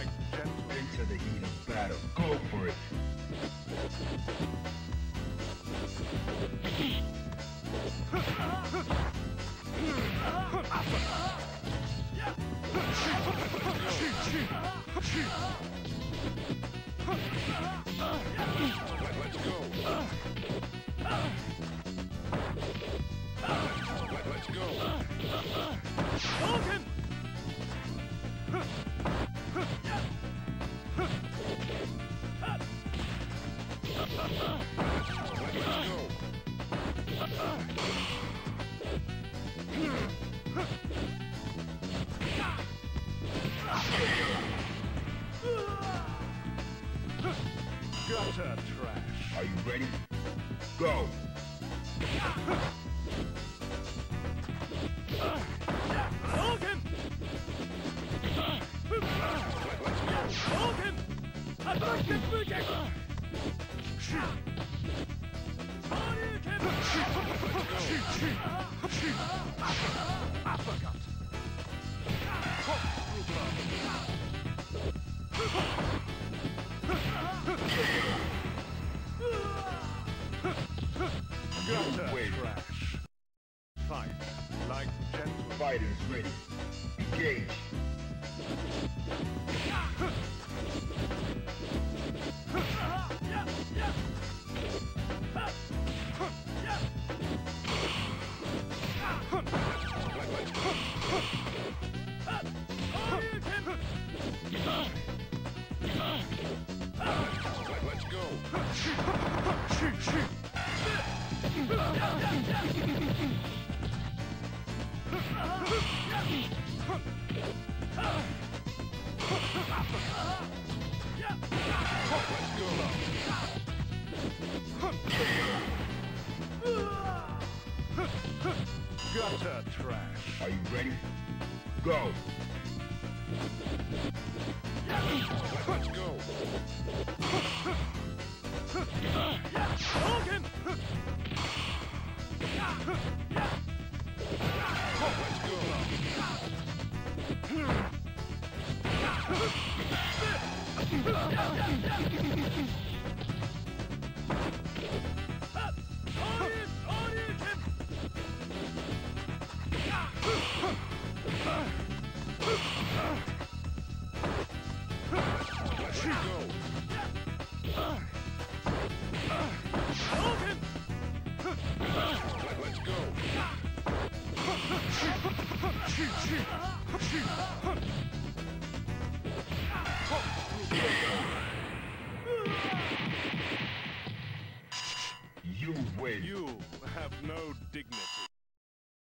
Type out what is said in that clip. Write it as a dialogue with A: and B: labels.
A: like gentle.
B: Into the heat of battle. Go for it.
A: Let's go. Let's go.
C: Shogun!
A: Gutter trash.
B: Are you ready? Go.
C: Shogun! Shogun! Hadouken!
A: Uppercut. Gutter
B: Wait.
A: trash. Fight like gentle.
B: Fighters ready. Engage.
A: Let's go. Gutter trash.
B: Are you ready? Go.
A: Let's go.
C: Shogun!
A: Let's go. Let's go.
C: Shogun!
A: Let's go.
B: You win.
A: You have no dignity.